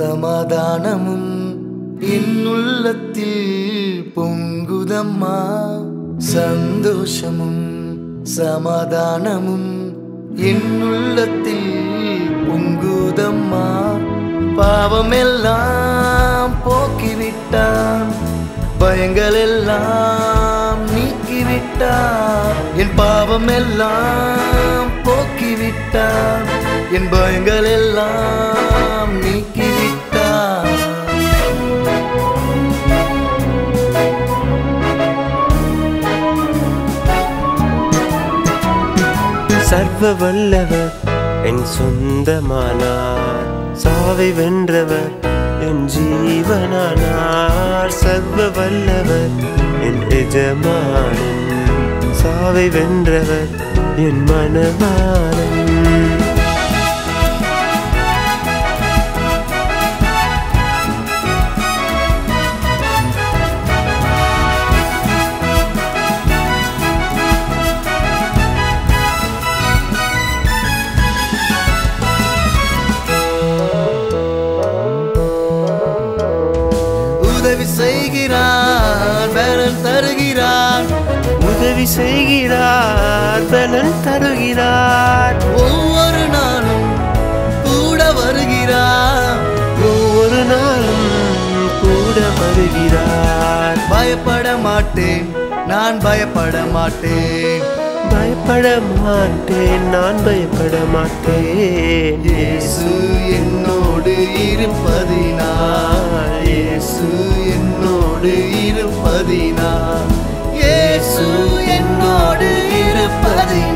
சமாதானமும் என்னுள்ளத்தில் பொங்குதம்மா. சந்தோஷமும் சமாதானமும் என்னுள்ளத்தில் பொங்குதம்மா. பாவமெல்லாம் போக்கிவிட்டான், பயங்கள் எல்லாம் நீக்கிவிட்டான். என் பாவமெல்லாம் போக்கிவிட்டான், என் பயங்கள் எல்லாம் நீக்கிவிட்டான். சர்வ வல்லவர் என் சொந்தமானார், சாவை வென்றவர் என் ஜீவனானார். சர்வ வல்லவர் என் எஜமானன், சாவை வென்றவர் என் மனமானன். உதவி செய்கிறார், பலன் தருகிறார். உதவி செய்கிறார், பலன் தருகிறார். ஒவ்வொரு நாளும் கூட வருகிறார், ஒவ்வொரு நாளும் கூட வருகிறார். பயப்பட மாட்டேன், நான் பயப்பட மாட்டேன். பயப்பட மாட்டேன், நான் பயப்பட மாட்டேன். இயேசு என்னோடு இருப்பதினால், இயேசு என்னோடு இருப்பதினால், இயேசு என்னோடு இருப்பதினால்.